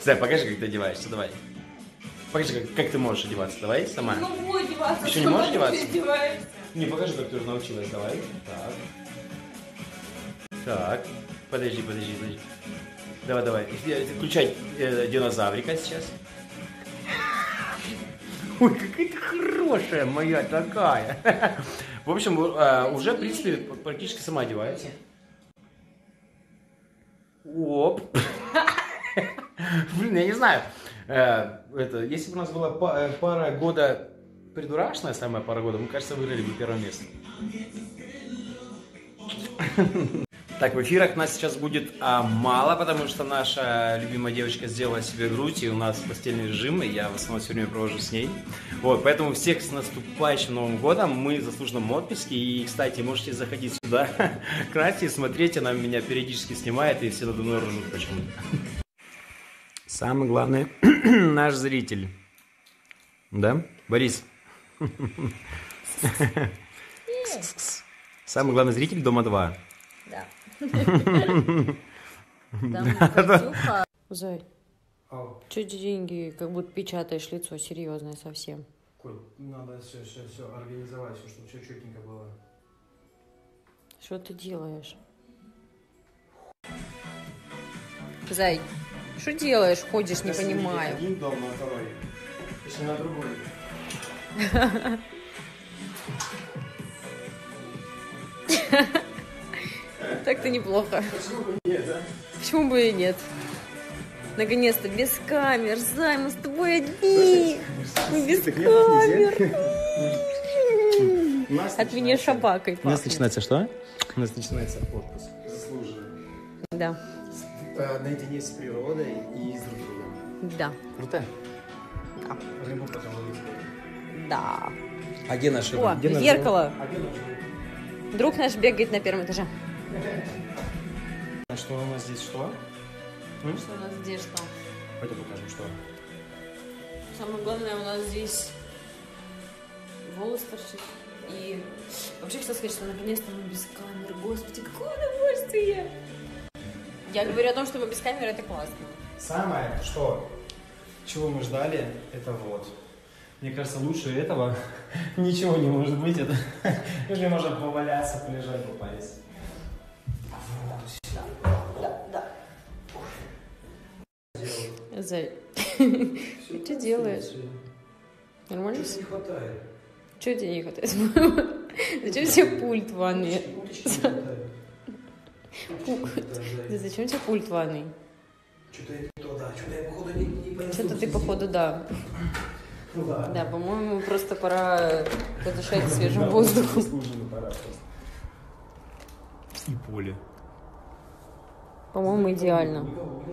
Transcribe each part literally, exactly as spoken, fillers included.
Зай, покажи, как ты одеваешься, давай. Покажи, как, как ты можешь одеваться, давай, сама. Не могу одеваться. Еще не можешь одеваться? Одеваешься. Не, покажи, как ты уже научилась, давай. Так. Так. Подожди, подожди, подожди. Давай, давай. Включай э, динозаврика сейчас. Ой, какая ты хорошая моя такая. В общем, э, уже, в принципе, практически сама одевается. Оп. Блин, я не знаю. Э, это, если бы у нас была па пара года придурашная, самая пара года, мы, кажется, выиграли бы первое место. Так, в эфирах нас сейчас будет а, мало, потому что наша любимая девочка сделала себе грудь, и у нас постельный режим, и я в основном все время провожу с ней. Вот, поэтому всех с наступающим Новым годом, мы заслуженном отпуске, и, кстати, можете заходить сюда к Насте, смотреть, она меня периодически снимает, и все надо мной ржут почему-то. Самый главный наш зритель. Да, Борис? Самый главный зритель Дома два. Да. Зай, что деньги, как будто печатаешь лицо серьезное совсем? Коль, надо все, все, все организовать, все, чтобы все четенько было. Что ты делаешь? Зай, что делаешь, ходишь, не понимаю. Один дом на второй, если на другой. Так-то неплохо. Почему бы нет, да? Почему бы и нет? Наконец-то без камер, Зай, мы с тобой одни. Мы без камер. От меня шабакой пахнет. У нас начинается что? У нас начинается отпуск. Заслуженно. Да. Наедине с природой и с друг другом. Да. Круто? Да. Рыбу потом ловить. Да. А где наш О, где зеркало. А где наш друг? Друг наш бегает на первом этаже. А что у нас здесь что? М? Что у нас здесь что? Пойдем покажем, что. Самое главное, у нас здесь волос торчит. И вообще хотела сказать, что наконец-то мы без камер. Господи, какое удовольствие! Я говорю о том, что мы без камеры, это классно. Самое, что, чего мы ждали, это вот. Мне кажется, лучше этого ничего не может быть. Это если можно поваляться, полежать, попасть. Да, да. Зай, ты что делаешь? Нормально все? Не хватает. Чего тебе не хватает? Зачем тебе пульт в ванной? Да зачем тебе пульт в ванной? Что-то я не то, да. Что-то я, походу, не, не пойму. Что-то ты, походу, да. Ну, ладно. Да, по-моему, просто пора подышать свежим воздухом. И поле. По-моему, идеально.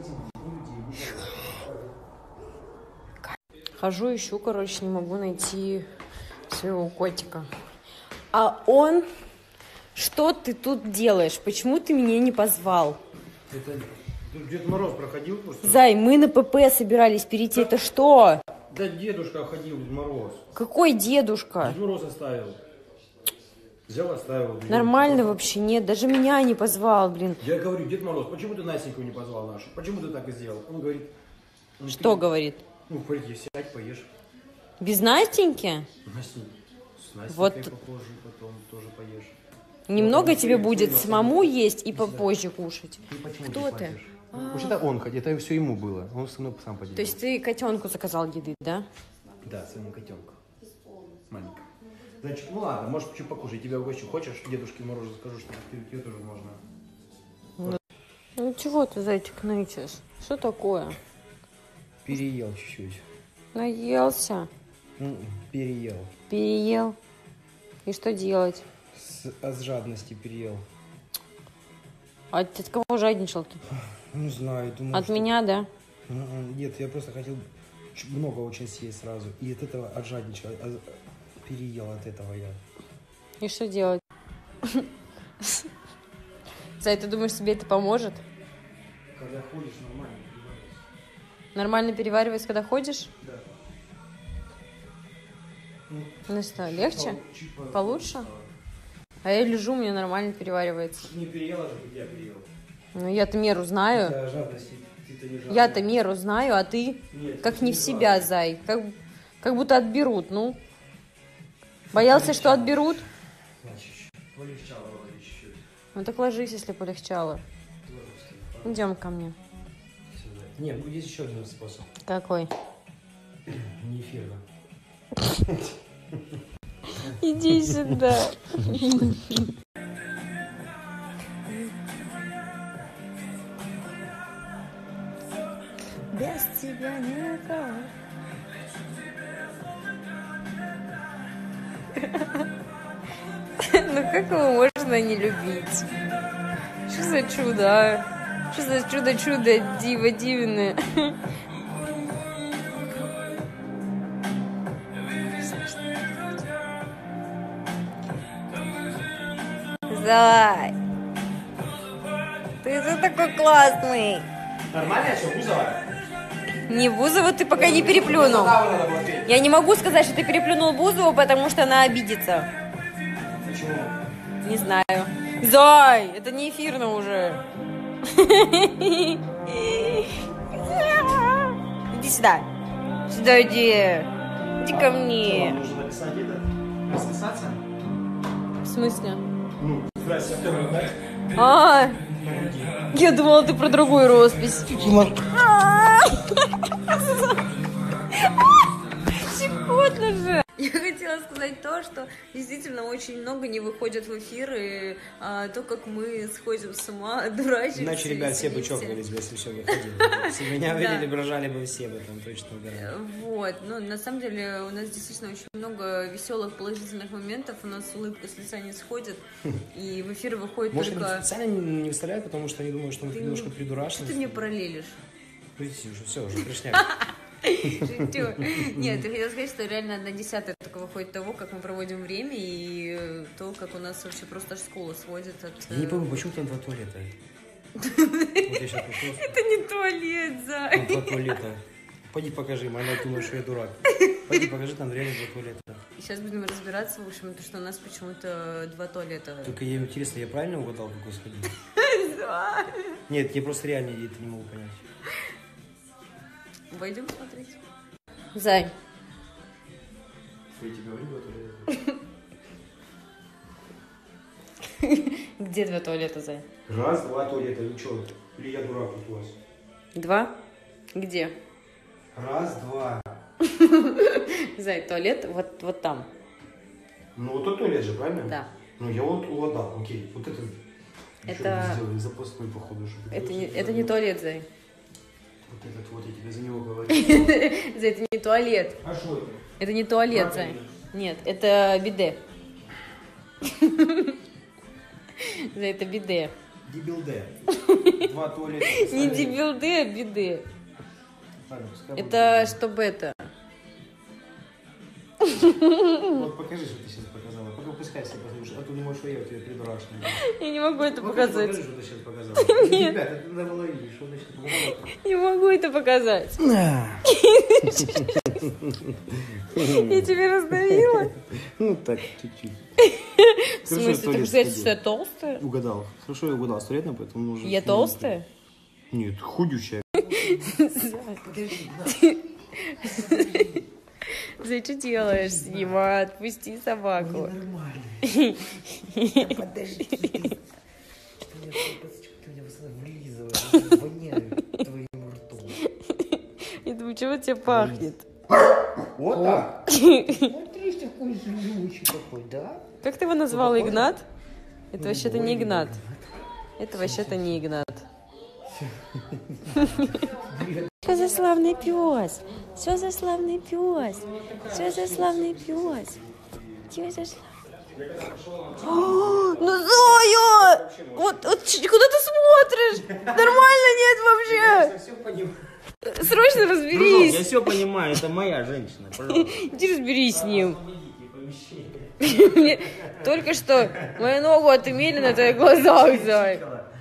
Хожу, ищу, короче, не могу найти своего котика. А он... Что ты тут делаешь? Почему ты меня не позвал? Это Дед Мороз проходил просто? Зай, мы на ПП собирались перейти. Это что? Да дедушка ходил, Дед Мороз. Какой дедушка? Дед Мороз оставил. Взял, оставил. Блин. Нормально вообще нет. Даже меня не позвал, блин. Я говорю, Дед Мороз, почему ты Настеньку не позвал нашу? Почему ты так и сделал? Он говорит... Ну, Что ты... говорит? Ну, приди, сядь, поешь. Без Настеньки? Настенька. С Настенькой Вот. попозже, потом тоже поешь. Немного вот, тебе ты, будет ты, самому ты, есть и ты, попозже кушать. Ты почему Кто ты? ты? Вообще это он, это все ему было. Он со мной сам поделился. То есть ты котенку заказал еды, да? Да, своему котенку. Маленько. Значит, ну ладно, можешь чуть покушать. Тебя угощу. Хочешь, Дедушке Морозу скажу, что тебе тоже можно. Ну, ну чего ты, зайчик, нычешь? Что такое? Переел чуть-чуть. Наелся? Ну, переел. Переел? И что делать? С, от жадности переел. А от кого жадничал ты? Не знаю, думаю, От что... меня, да? Нет, я просто хотел много очень съесть сразу. И от этого отжадничал. Переел от этого я. И что делать? Зай, ты думаешь, тебе это поможет? Когда ходишь, нормально переваривается. Нормально переваривается, когда ходишь? Да. Ну что, легче? Получше? А я лежу, мне нормально переваривается. Не переела же, я переел. Ну, я-то меру знаю. Да, жадности Я-то меру знаю, а ты Нет, как ты не не в себя, зай. Как, как будто отберут, ну. Боялся, что отберут? Полегчало вроде чуть-чуть. Ну так ложись, если полегчало. Идем ко мне. Не, ну есть еще один способ. Какой? Не эфирно. Иди сюда. Без тебя никого. Ну как его можно не любить? Что за чудо, а? Что за чудо-чудо, диво дивное? Зай, ты же такой классный. Нормально все, Бузова? Не Бузову ты пока не переплюнул. Я не могу сказать, что ты переплюнул Бузову, потому что она обидится. Почему? Не знаю. Зай, это не эфирно уже. Иди сюда. Сюда иди. Иди ко мне. Нужно написать это? Расписаться? В смысле? Ну, здрасте, автограф дать? А, я думала, ты про другую роспись. Щекотно же. Я хотела сказать то, что действительно очень много не выходят в эфир, и а, то, как мы сходим с ума, дурачимся. Иначе, ребят, все бы веселимся. чокались бы, если все выходило. Если меня видели, брожали бы все бы, там точно угорали. Вот, ну, на самом деле, у нас действительно очень много веселых, положительных моментов, у нас улыбка с лица не сходит, и в эфир выходит Может быть, только... специально не выставляют, потому что они думают, что мы Ты немножко Что придурашены. ты мне параллелишь? Видите, уже все, уже пришняк. Шучу. Нет, я хотела сказать, что реально одна десятая только выходит того, как мы проводим время, и э, то, как у нас вообще просто аж школа сводит от... Я не э, помню, почему там два туалета? Вот я сейчас пошел. Это не туалет, Там Зай. два туалета. Пойди покажи, она думает, что я дурак. Пойди покажи, там реально два туалета. Сейчас будем разбираться, в общем, то, что у нас почему-то два туалета. Только я интересно, я правильно угадал, какой сходил? Нет, я просто реально это не могу понять. Пойдем смотреть. Зай. Я тебе говорю, два туалета. Где два туалета, Зай? Раз, два туалета, ничего. Или я дурак тут у вас? Два? Где? Раз, два. Зай, туалет вот, вот там. Ну вот тот туалет же, правильно? Да. Ну я вот угадал, окей. Вот это... Это- Что сделали? Запасной, походу. Чтобы Это не, это не туалет, Зай. Вот этот вот, я тебе за него говорю. Зай, это не туалет. А что это? Это не туалет, Зай. Раковина. Нет, это биде. Зай, это биде. Дебилде. Два туалета. Не дебилде, а биде. Ладно, пускай будет Это дебилде. чтобы это. Вот покажи, что ты сейчас показала. Пока пускай себе послушай. А то думаешь, что я у тебя придурашный. Я не могу это Вот показать. покажи, что ты сейчас показала. Ребят, это надо было видеть, что ты сейчас показала. Не могу это показать. Я тебя раздавила. Ну так, чуть-чуть. В смысле, ты хочешь сказать, что я толстая? Угадал. Хорошо, я угадал. Средно, поэтому нужно... Я толстая? Нет, худющая. Зай, что делаешь с ним? А? Отпусти собаку. Нормально. Подожди. Ты меня вылизываешь, воняют твоим ртом. Я думаю, чего тебе пахнет? Вот так? Смотри, какой злючий какой, да? Как ты его назвал, Похоже? Игнат? Это Ну, вообще-то ой, не Игнат. Игнат. Это вообще-то не Игнат. Что за славный пес? Что за славный пес? Что за славный пес? Что за славный... О, ну Зоя! Вот, вот ч- куда ты смотришь? Нормально нет вообще? все понимаю. Срочно разберись. все понимаю, это моя женщина, пожалуйста. Иди разберись с ним. Мне только что мою ногу отымели на твоих глазах, Зай.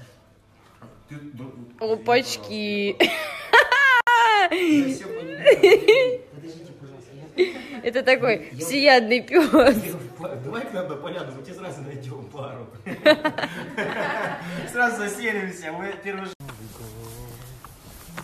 Опачки. Все понимаю. Подождите, пожалуйста. Это такой всеядный пес. Давай к нам на поляну, мы тебе сразу найдем пару. Сразу заселимся, мы первый...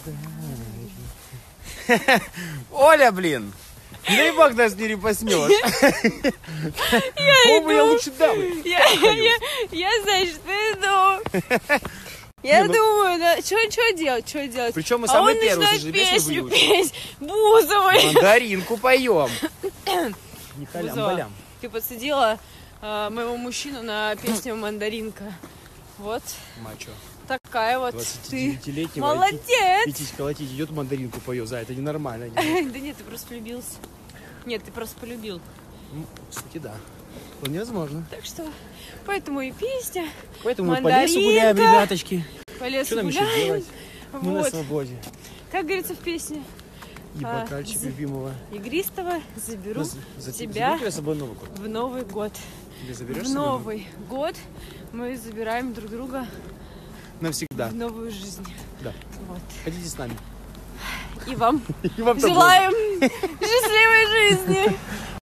Оля, блин! Не дай бог нас не репостнешь. Я иду. Я лучше дам. Я, я, я, значит, иду. Я думаю, да, что делать, что делать? Причем мы а самые он первые, начинает слушай, песню петь, Бузовой. Мандаринку поем. Не Бузова, халям-балям. ты подсадила э, моего мужчину на песню «Мандаринка». Вот. Мачо. Такая вот ты. двадцатидевятилетний Молодец. Пить, колотить, идет мандаринку поет. За, это ненормально. Да нет, ты просто влюбился. Нет, ты просто полюбил. Ну, кстати, да. Вполне возможно. Так что, поэтому и песня. Поэтому мы по лесу гуляем, ребяточки. По лесу Что нам гуляем. еще делать? Вот. Мы на свободе. Как говорится в песне. И а, бокальчик за... любимого. Игристого заберу Ну, за, тебя за с собой Новый год. в Новый год. Или заберешь В Новый год мы забираем друг друга навсегда. в новую жизнь. Да. Вот. Хотите с нами? И вам, И вам желаем счастливой жизни.